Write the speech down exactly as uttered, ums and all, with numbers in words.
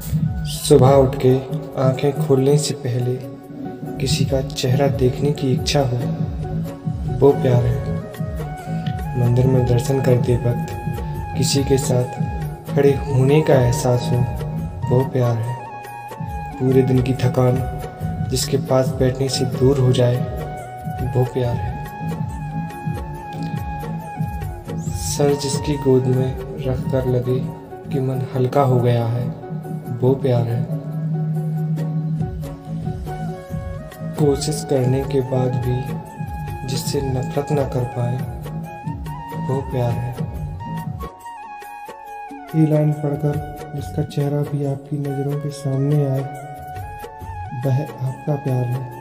सुबह उठ के आंखें खोलने से पहले किसी का चेहरा देखने की इच्छा हो, वो प्यार है। मंदिर में दर्शन करते वक्त किसी के साथ खड़े होने का एहसास हो, वो प्यार है। पूरे दिन की थकान जिसके पास बैठने से दूर हो जाए, वो प्यार है। सर जिसकी गोद में रख कर लगे कि मन हल्का हो गया है, वो प्यार है। कोशिश करने के बाद भी जिससे नफरत न कर पाए, वो प्यार है। ये लाइन पढ़कर जिसका चेहरा भी आपकी नज़रों के सामने आए, वह आपका प्यार है।